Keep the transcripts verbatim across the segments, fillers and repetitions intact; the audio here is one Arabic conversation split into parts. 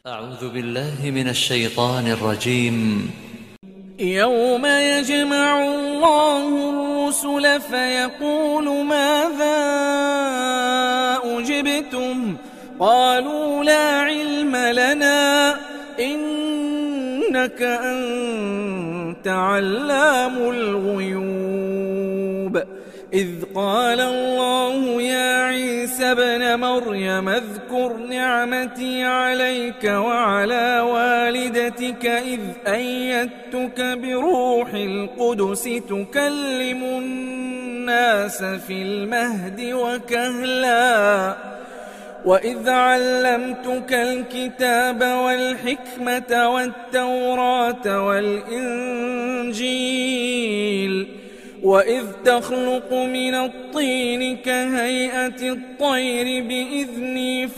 أعوذ بالله من الشيطان الرجيم. يوم يجمع الله الرسل فيقول ماذا أجبتم قالوا لا علم لنا إنك أنت علام الغيوب. إذ قال الله يا عيسى ابن مريم اذكر نعمتي عليك وعلى والدتك إذ أيدتك بروح القدس تكلم الناس في المهد وكهلا وإذ علمتك الكتاب والحكمة والتوراة والإنجيل وإذ تخلق من الطين كهيئة الطير بإذني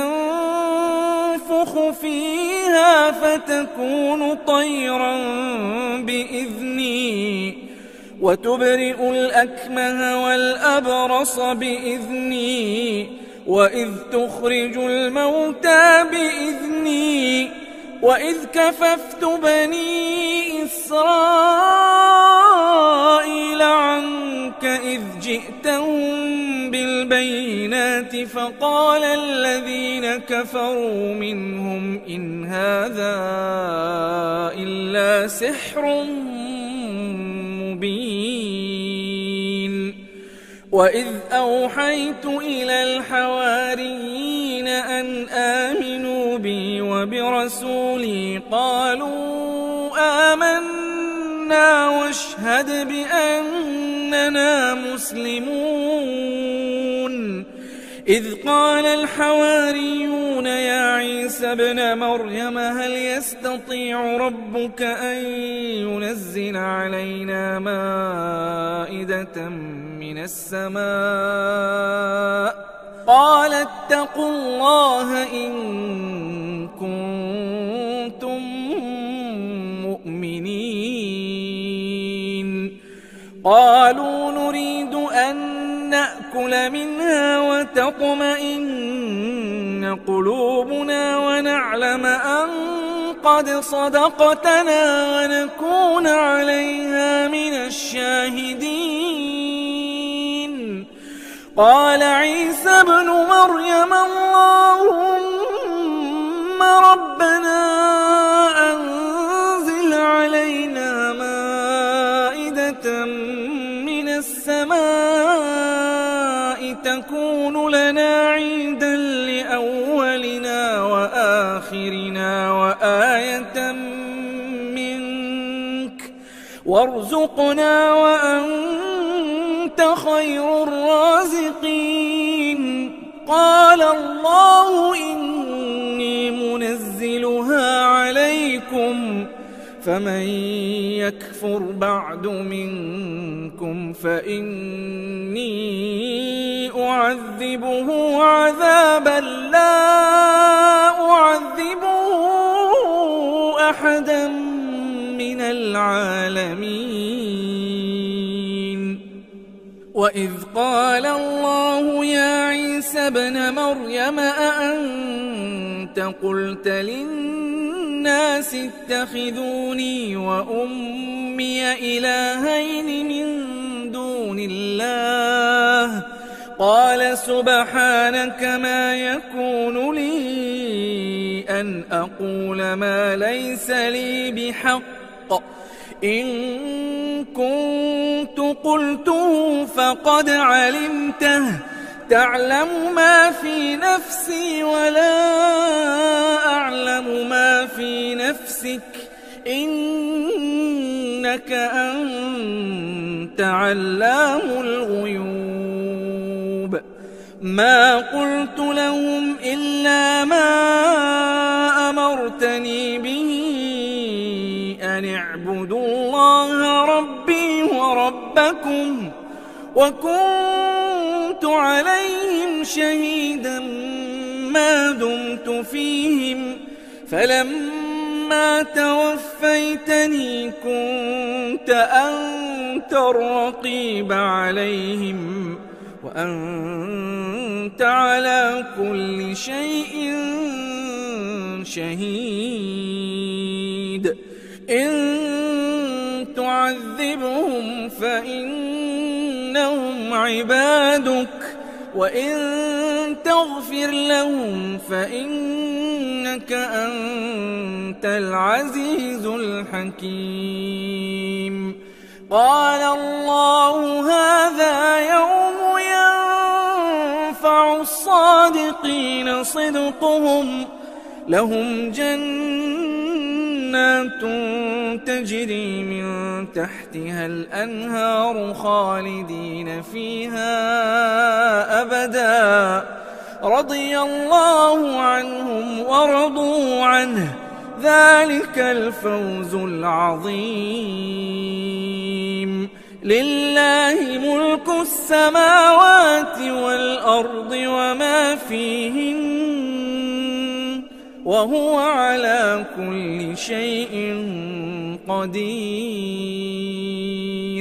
فتنفخ فيها فتكون طيرا بإذني وتبرئ الأكمه والأبرص بإذني وإذ تخرج الموتى بإذني وإذ كففت بني إسرائيل عنك إذ جئتهم بالبينات فقال الذين كفروا منهم إن هذا إلا سحر مبين. وإذ أوحيت إلى الحواريين أن آمنوا بي وبرسولي قالوا آمنا واشهد بأننا مسلمون. إذ قال الحواريون يا عيسى ابن مريم هل يستطيع ربك أن ينزل علينا مائدة من السماء قال اتقوا الله إن كنتم مؤمنين. قالوا نريد أن نأكل منها وتطمئن قلوبنا ونعلم أن قد صدقتنا ونكون عليها من الشاهدين. قال عيسى ابن مريم اللهم ربنا أنزل علينا مائدة من السماء تكون لنا عيدا لأولنا وآخرنا وآية منك وارزقنا وأنت خير الرازقين. قال الله إني منزلها عليكم فمن يكفر بعد منكم فإني أعذبه عذابا لا أعذبه أحدا من العالمين. وإذ قال الله يا عيسى ابن مريم أأنت قلت للناس اتخذوني وأمي إلهين من دون الله قال سبحانك ما يكون لي أن أقول ما ليس لي بحق إن كنت قلته فقد علمته تعلم ما في نفسي ولا أعلم ما في نفسك إنك أنت علام الغيوب. ما قلت لهم إلا ما أمرتني به أن اعبدوا الله ربي وربكم وكنت عليهم شهيدا ما دمت فيهم فلما توفيتني كنت أنت الرقيب عليهم وأنت على كل شيء شهيد إن تعذبهم فإنهم عبادك وإن تغفر لهم فإنك أنت العزيز الحكيم قال الله هذا يوم ينفع الصادقين صدقهم لهم جنات تجري من تحتها الأنهار خالدين فيها أبدا رضي الله عنهم ورضوا عنه ذلك الفوز العظيم لله ملك السماوات والأرض وما فيهن وهو على كل شيء قدير